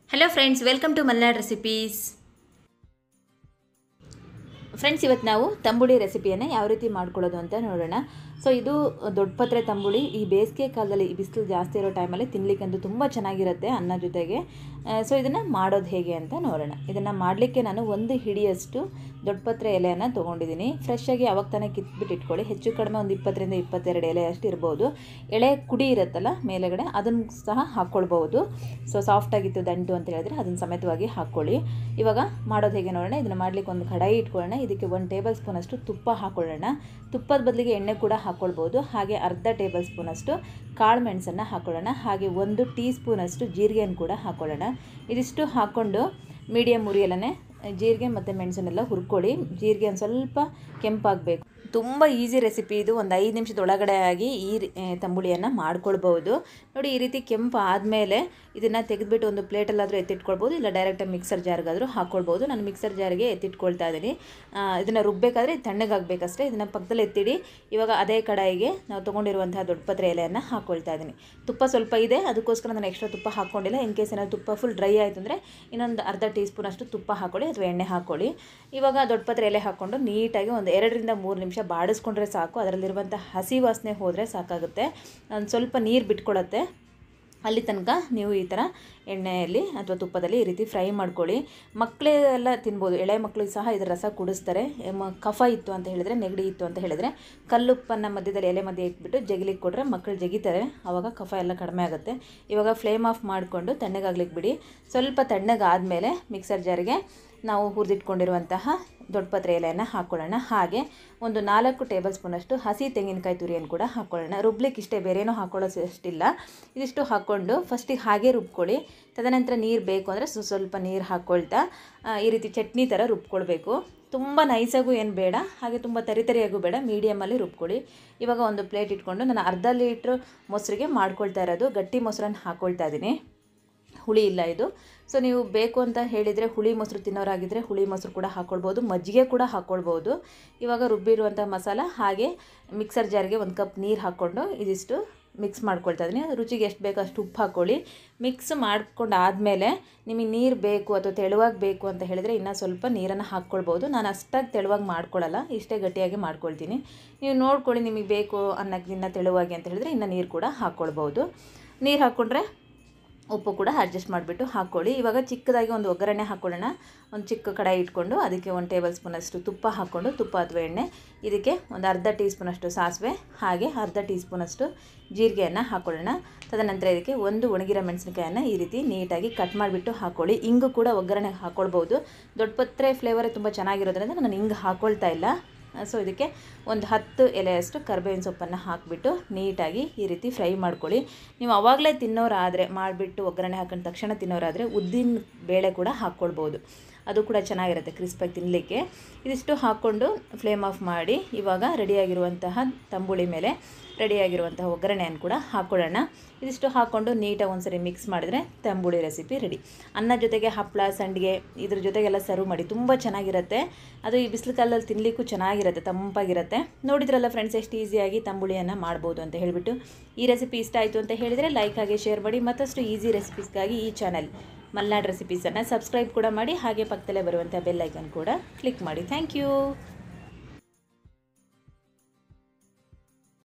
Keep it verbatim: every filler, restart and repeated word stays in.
Hello friends, welcome to Malnad Recipes. Friends, ಇವತ್ತು ನಾವು ತಂಬುಳಿ ರೆಸಿಪಿಯನ್ನು ಯಾವ ರೀತಿ ಮಾಡ್ಕೊಳ್ಳೋದು ಅಂತ ನೋಡೋಣ. ಸೊ ಇದು ದೊಡ್ಡಪತ್ರೆ ತಂಬುಳಿ. ಈ ಬೇಸಿಗೆ ಕಾಲದಲ್ಲಿ ಈ ಬಿಸಿಲು ಜಾಸ್ತಿ ಇರೋ ಟೈಮಲ್ಲಿ ತಿನ್ನಲಿಕ್ಕಂತೂ ತುಂಬ ಚೆನ್ನಾಗಿರುತ್ತೆ ಅನ್ನ ಜೊತೆಗೆ. ಸೊ ಇದನ್ನು ಮಾಡೋದು ಹೇಗೆ ಅಂತ ನೋಡೋಣ. ಇದನ್ನು ಮಾಡಲಿಕ್ಕೆ ನಾನು ಒಂದು ಹಿಡಿಯಷ್ಟು ದೊಡ್ಡಪತ್ರೆ ಎಲೆಯನ್ನು ತೊಗೊಂಡಿದ್ದೀನಿ. ಫ್ರೆಶ್ಶಾಗಿ ಅವಾಗ ತಾನೇ ಕಿತ್ಬಿಟ್ಟು ಇಟ್ಕೊಳ್ಳಿ. ಹೆಚ್ಚು ಕಡಿಮೆ ಒಂದು ಇಪ್ಪತ್ತರಿಂದ ಇಪ್ಪತ್ತೆರಡು ಎಲೆ ಅಷ್ಟು ಇರ್ಬೋದು. ಎಳೆ ಕುಡಿ ಇರುತ್ತಲ್ಲ ಮೇಲೆಗಡೆ, ಅದನ್ನು ಸಹ ಹಾಕ್ಕೊಳ್ಬೋದು. ಸೊ ಸಾಫ್ಟಾಗಿತ್ತು ದಂಟು ಅಂತ ಹೇಳಿದ್ರೆ ಅದನ್ನು ಸಮೇತವಾಗಿ ಹಾಕ್ಕೊಳ್ಳಿ. ಇವಾಗ ಮಾಡೋದು ಹೇಗೆ ನೋಡೋಣ. ಇದನ್ನು ಮಾಡಲಿಕ್ಕೆ ಒಂದು ಕಡಾಯಿ ಇಟ್ಕೊಳ್ಳೋಣ. ಇದಕ್ಕೆ ಒಂದು ಟೇಬಲ್ ಸ್ಪೂನಷ್ಟು ತುಪ್ಪ ಹಾಕ್ಕೊಳ್ಳೋಣ. ತುಪ್ಪದ ಬದಲಿಗೆ ಎಣ್ಣೆ ಕೂಡ ಹಾಕ್ಕೊಳ್ಬೋದು. ಹಾಗೆ ಅರ್ಧ ಟೇಬಲ್ ಸ್ಪೂನಷ್ಟು ಕಾಳು ಮೆಣಸನ್ನು ಹಾಕ್ಕೊಳ್ಳೋಣ. ಹಾಗೆ ಒಂದು ಟೀ ಸ್ಪೂನಷ್ಟು ಜೀರಿಗೆಯನ್ನು ಕೂಡ ಹಾಕ್ಕೊಳ್ಳೋಣ. ಇದಿಷ್ಟು ಹಾಕ್ಕೊಂಡು ಮೀಡಿಯಮ್ ಉರಿಯಲ್ಲೇ ಜೀರಿಗೆ ಮತ್ತು ಮೆಣಸನ್ನೆಲ್ಲ ಹುರ್ಕೊಳ್ಳಿ. ಜೀರಿಗೆ ಒಂದು ಸ್ವಲ್ಪ ಕೆಂಪಾಗಬೇಕು. ತುಂಬ ಈಸಿ ರೆಸಿಪಿ ಇದು. ಒಂದು ಐದು ನಿಮಿಷದೊಳಗಡೆ ಆಗಿ ಈ ತಂಬುಳಿಯನ್ನು ಮಾಡ್ಕೊಳ್ಬೋದು. ನೋಡಿ, ಈ ರೀತಿ ಕೆಂಪು ಆದಮೇಲೆ ಇದನ್ನು ತೆಗೆದುಬಿಟ್ಟು ಒಂದು ಪ್ಲೇಟಲ್ಲಾದರೂ ಎತ್ತಿಟ್ಕೊಳ್ಬೋದು, ಇಲ್ಲ ಡೈರೆಕ್ಟಾಗಿ ಮಿಕ್ಸರ್ ಜಾರ್ಗಾದರೂ ಹಾಕ್ಕೊಳ್ಬೋದು. ನಾನು ಮಿಕ್ಸರ್ ಜಾರಿಗೆ ಎತ್ತಿಟ್ಕೊಳ್ತಾ ಇದ್ದೀನಿ. ಇದನ್ನು ರುಬ್ಬಬೇಕಾದ್ರೆ ತಣ್ಣಗಾಗಬೇಕಷ್ಟೇ. ಇದನ್ನು ಪಕ್ಕದಲ್ಲಿ ಎತ್ತಿಡಿ. ಇವಾಗ ಅದೇ ಕಡಾಯಿಗೆ ನಾವು ತೊಗೊಂಡಿರುವಂತಹ ದೊಡ್ಡಪತ್ರೆ ಎಲೆಯನ್ನು ಹಾಕ್ಕೊಳ್ತಾ ಇದ್ದೀನಿ. ತುಪ್ಪ ಸ್ವಲ್ಪ ಇದೆ, ಅದಕ್ಕೋಸ್ಕರ ನಾನು ಎಕ್ಸ್ಟ್ರಾ ತುಪ್ಪ ಹಾಕ್ಕೊಂಡಿಲ್ಲ. ಇನ್ ಕೇಸ್ ಏನಾದರೂ ತುಪ್ಪ ಫುಲ್ ಡ್ರೈ ಆಯಿತು ಅಂದರೆ ಇನ್ನೊಂದು ಅರ್ಧ ಟೀ ಸ್ಪೂನಷ್ಟು ತುಪ್ಪ ಹಾಕ್ಕೊಳ್ಳಿ ಅಥವಾ ಎಣ್ಣೆ ಹಾಕ್ಕೊಳ್ಳಿ. ಇವಾಗ ದೊಡ್ಡಪತ್ರೆ ಎಲೆ ಹಾಕ್ಕೊಂಡು ನೀಟಾಗಿ ಒಂದು ಎರಡರಿಂದ ಮೂರು ನಿಮಿಷ ಬಾಡಿಸ್ಕೊಂಡ್ರೆ ಸಾಕು. ಅದರಲ್ಲಿರುವಂಥ ಹಸಿ ವಾಸನೆ ಹೋದರೆ ಸಾಕಾಗುತ್ತೆ. ಒಂದು ಸ್ವಲ್ಪ ನೀರು ಬಿಟ್ಕೊಳ್ಳುತ್ತೆ. ಅಲ್ಲಿ ತನಕ ನೀವು ಈ ಥರ ಎಣ್ಣೆಯಲ್ಲಿ ಅಥವಾ ತುಪ್ಪದಲ್ಲಿ ಈ ರೀತಿ ಫ್ರೈ ಮಾಡ್ಕೊಳ್ಳಿ. ಮಕ್ಕಳೆಲ್ಲ ತಿನ್ಬೋದು. ಎಳೆ ಮಕ್ಕಳಿಗೆ ಸಹ ಇದರ ರಸ ಕುಡಿಸ್ತಾರೆ. ಕಫ ಇತ್ತು ಅಂತ ಹೇಳಿದರೆ, ನೆಗಡಿ ಇತ್ತು ಅಂತ ಹೇಳಿದರೆ ಕಲ್ಲುಪ್ಪನ್ನು ಮಧ್ಯದಲ್ಲಿ ಎಲೆ ಮಧ್ಯೆ ಇಟ್ಬಿಟ್ಟು ಜಗಿಲಿಕ್ಕೆ ಕೊಟ್ಟರೆ ಮಕ್ಕಳು ಜಗಿತಾರೆ. ಆವಾಗ ಕಫ ಎಲ್ಲ ಕಡಿಮೆ ಆಗುತ್ತೆ. ಇವಾಗ ಫ್ಲೇಮ್ ಆಫ್ ಮಾಡಿಕೊಂಡು ತಣ್ಣಗಾಗ್ಲಿಕ್ಕೆ ಬಿಡಿ. ಸ್ವಲ್ಪ ತಣ್ಣಗಾದಮೇಲೆ ಮಿಕ್ಸರ್ ಜಾರಿಗೆ ನಾವು ಹುರಿದಿಟ್ಕೊಂಡಿರುವಂತಹ ದೊಡ್ಡಪತ್ರೆ ಎಲೆಯನ್ನು ಹಾಕ್ಕೊಳ್ಳೋಣ. ಹಾಗೆ ಒಂದು ನಾಲ್ಕು ಟೇಬಲ್ ಸ್ಪೂನಷ್ಟು ಹಸಿ ತೆಂಗಿನಕಾಯಿ ತುರಿಯನ್ನು ಕೂಡ ಹಾಕ್ಕೊಳ್ಳೋಣ. ರುಬ್ಲಿಕ್ಕೆ ಇಷ್ಟೇ, ಬೇರೇನೂ ಹಾಕ್ಕೊಳ್ಳೋಷ್ಟಿಲ್ಲ. ಇದಿಷ್ಟು ಹಾಕ್ಕೊಂಡು ಫಸ್ಟಿಗೆ ಹಾಗೆ ರುಬ್ಕೊಳ್ಳಿ. ತದನಂತರ ನೀರು ಬೇಕು ಅಂದರೆ ಸ್ವಲ್ಪ ನೀರು ಹಾಕ್ಕೊಳ್ತಾ ಈ ರೀತಿ ಚಟ್ನಿ ಥರ ರುಬ್ಕೊಳ್ಬೇಕು. ತುಂಬ ನೈಸಾಗೂ ಏನು ಬೇಡ, ಹಾಗೆ ತುಂಬ ತರಿತರಿಯಾಗೂ ಬೇಡ, ಮೀಡಿಯಮಲ್ಲಿ ರುಬ್ಕೊಳ್ಳಿ. ಇವಾಗ ಒಂದು ಪ್ಲೇಟ್ ಇಟ್ಕೊಂಡು ನಾನು ಅರ್ಧ ಲೀಟ್ರ್ ಮೊಸರಿಗೆ ಮಾಡ್ಕೊಳ್ತಾ ಇರೋದು. ಗಟ್ಟಿ ಮೊಸರನ್ನು ಹಾಕ್ಕೊಳ್ತಾ ಇದ್ದೀನಿ. ಹುಳಿ ಇಲ್ಲ ಇದು. ಸೊ ನೀವು ಬೇಕು ಅಂತ ಹೇಳಿದರೆ ಹುಳಿ ಮೊಸರು ತಿನ್ನೋರಾಗಿದ್ದರೆ ಹುಳಿ ಮೊಸರು ಕೂಡ ಹಾಕ್ಕೊಳ್ಬೋದು, ಮಜ್ಜಿಗೆ ಕೂಡ ಹಾಕ್ಕೊಳ್ಬೋದು. ಇವಾಗ ರುಬ್ಬಿರುವಂಥ ಮಸಾಲ ಹಾಗೆ ಮಿಕ್ಸರ್ ಜಾರಿಗೆ ಒಂದು ಕಪ್ ನೀರು ಹಾಕ್ಕೊಂಡು ಇದಿಷ್ಟು ಮಿಕ್ಸ್ ಮಾಡ್ಕೊಳ್ತಾ ಇದ್ದೀನಿ. ರುಚಿಗೆ ಎಷ್ಟು ಬೇಕೋ ಅಷ್ಟು ಉಪ್ಪು ಹಾಕ್ಕೊಳ್ಳಿ. ಮಿಕ್ಸ್ ಮಾಡ್ಕೊಂಡು ಆದಮೇಲೆ ನಿಮಗೆ ನೀರು ಬೇಕು ಅಥವಾ ತೆಳುವಾಗಿ ಬೇಕು ಅಂತ ಹೇಳಿದರೆ ಇನ್ನೂ ಸ್ವಲ್ಪ ನೀರನ್ನು ಹಾಕ್ಕೊಳ್ಬೋದು. ನಾನು ಅಷ್ಟಾಗಿ ತೆಳುವಾಗಿ ಮಾಡ್ಕೊಳ್ಳಲ್ಲ, ಇಷ್ಟೇ ಗಟ್ಟಿಯಾಗಿ ಮಾಡ್ಕೊಳ್ತೀನಿ. ನೀವು ನೋಡ್ಕೊಳ್ಳಿ, ನಿಮಗೆ ಬೇಕು ಅನ್ನೋಕ್ಕೆ ಇನ್ನೂ ತೆಳುವಾಗಿ ಅಂತ ಹೇಳಿದರೆ ಇನ್ನೂ ನೀರು ಕೂಡ ಹಾಕ್ಕೊಳ್ಬೋದು. ನೀರು ಹಾಕ್ಕೊಂಡ್ರೆ ಉಪ್ಪು ಕೂಡ ಅಡ್ಜಸ್ಟ್ ಮಾಡಿಬಿಟ್ಟು ಹಾಕ್ಕೊಳ್ಳಿ. ಇವಾಗ ಚಿಕ್ಕದಾಗಿ ಒಂದು ಒಗ್ಗರಣೆ ಹಾಕ್ಕೊಳ್ಳೋಣ. ಒಂದು ಚಿಕ್ಕ ಕಡಾಯಿ ಇಟ್ಕೊಂಡು ಅದಕ್ಕೆ ಒಂದು ಟೇಬಲ್ ಸ್ಪೂನಷ್ಟು ತುಪ್ಪ ಹಾಕ್ಕೊಂಡು, ತುಪ್ಪ ಅಥವಾ ಎಣ್ಣೆ, ಇದಕ್ಕೆ ಒಂದು ಅರ್ಧ ಟೀ ಸ್ಪೂನಷ್ಟು ಸಾಸಿವೆ ಹಾಗೆ ಅರ್ಧ ಟೀ ಸ್ಪೂನಷ್ಟು ಜೀರಿಗೆಯನ್ನು ಹಾಕ್ಕೊಳ್ಳೋಣ. ತದನಂತರ ಇದಕ್ಕೆ ಒಂದು ಒಣಗಿರೋ ಮೆಣಸಿನಕಾಯನ್ನು ಈ ರೀತಿ ನೀಟಾಗಿ ಕಟ್ ಮಾಡಿಬಿಟ್ಟು ಹಾಕ್ಕೊಳ್ಳಿ. ಇಂಗು ಕೂಡ ಒಗ್ಗರಣೆಗೆ ಹಾಕ್ಕೊಳ್ಬೋದು. ದೊಡ್ಡಪತ್ರೆ ಫ್ಲೇವರೇ ತುಂಬ ಚೆನ್ನಾಗಿರೋದ್ರಿಂದ ನಾನು ಇಂಗು ಹಾಕ್ಕೊಳ್ತಾ ಇಲ್ಲ. ಸೊ ಇದಕ್ಕೆ ಒಂದು ಹತ್ತು ಎಲೆಯಷ್ಟು ಕರಿಬೇವಿನ ಸೊಪ್ಪನ್ನು ಹಾಕಿಬಿಟ್ಟು ನೀಟಾಗಿ ಈ ರೀತಿ ಫ್ರೈ ಮಾಡ್ಕೊಳ್ಳಿ. ನೀವು ಆವಾಗಲೇ ತಿನ್ನೋರಾದರೆ, ಮಾಡಿಬಿಟ್ಟು ಒಗ್ಗರಣೆ ಹಾಕೊಂಡು ತಕ್ಷಣ ತಿನ್ನೋರಾದರೆ ಉದ್ದಿನ ಬೇಳೆ ಕೂಡ ಹಾಕ್ಕೊಳ್ಬೋದು. ಅದು ಕೂಡ ಚೆನ್ನಾಗಿರುತ್ತೆ ಕ್ರಿಸ್ಪಾಗಿ ತಿನ್ನಲಿಕ್ಕೆ. ಇದಿಷ್ಟು ಹಾಕ್ಕೊಂಡು ಫ್ಲೇಮ್ ಆಫ್ ಮಾಡಿ ಇವಾಗ ರೆಡಿಯಾಗಿರುವಂತಹ ತಂಬುಳಿ ಮೇಲೆ ರೆಡಿಯಾಗಿರುವಂತಹ ಒಗ್ಗರಣೆಯನ್ನು ಕೂಡ ಹಾಕ್ಕೊಳ್ಳೋಣ. ಇದಿಷ್ಟು ಹಾಕ್ಕೊಂಡು ನೀಟಾಗಿ ಒಂದ್ಸರಿ ಮಿಕ್ಸ್ ಮಾಡಿದರೆ ತಂಬುಳಿ ರೆಸಿಪಿ ರೆಡಿ. ಅನ್ನ ಜೊತೆಗೆ ಹಪ್ಪಳ, ಸಂಡಿಗೆ ಇದ್ರ ಜೊತೆಗೆಲ್ಲ ಸರ್ವ್ ಮಾಡಿ ತುಂಬ ಚೆನ್ನಾಗಿರುತ್ತೆ. ಅದು ಈ ಬಿಸಿಲು ಕಾಲದಲ್ಲಿ ತಿನ್ನಲಿಕ್ಕೂ ಚೆನ್ನಾಗಿರುತ್ತೆ, ತಂಪಾಗಿರುತ್ತೆ. ನೋಡಿದ್ರಲ್ಲ ಫ್ರೆಂಡ್ಸ್, ಎಷ್ಟು ಈಸಿಯಾಗಿ ತಂಬುಳಿಯನ್ನು ಮಾಡ್ಬೋದು ಅಂತ ಹೇಳಿಬಿಟ್ಟು. ಈ ರೆಸಿಪಿ ಇಷ್ಟ ಆಯಿತು ಅಂತ ಹೇಳಿದರೆ ಲೈಕ್ ಹಾಗೆ ಶೇರ್ ಮಾಡಿ. ಮತ್ತಷ್ಟು ಈಸಿ ರೆಸಿಪೀಸ್ಗಾಗಿ ಈ ಚಾನಲ್ ಮಲ್ನಾಡ್ ರೆಸಿಪೀಸನ್ನು ಸಬ್ಸ್ಕ್ರೈಬ್ ಕೂಡ ಮಾಡಿ. ಹಾಗೆ ಪಕ್ಕದಲ್ಲೇ ಬರುವಂಥ ಬೆಲ್ ಐಕನ್ ಕೂಡ ಕ್ಲಿಕ್ ಮಾಡಿ. Thank you.